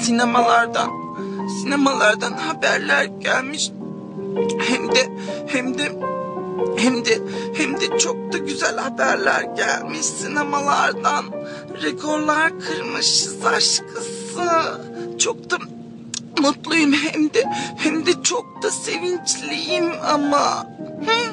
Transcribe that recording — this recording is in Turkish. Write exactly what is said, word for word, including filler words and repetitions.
sinemalardan sinemalardan haberler gelmiş. Hem de hem de hem de hem de çok da güzel haberler gelmiş sinemalardan. Rekorlar kırmışız aşkısı. Çok da mutluyum, hem de hem de çok da sevinçliyim ama. Hı?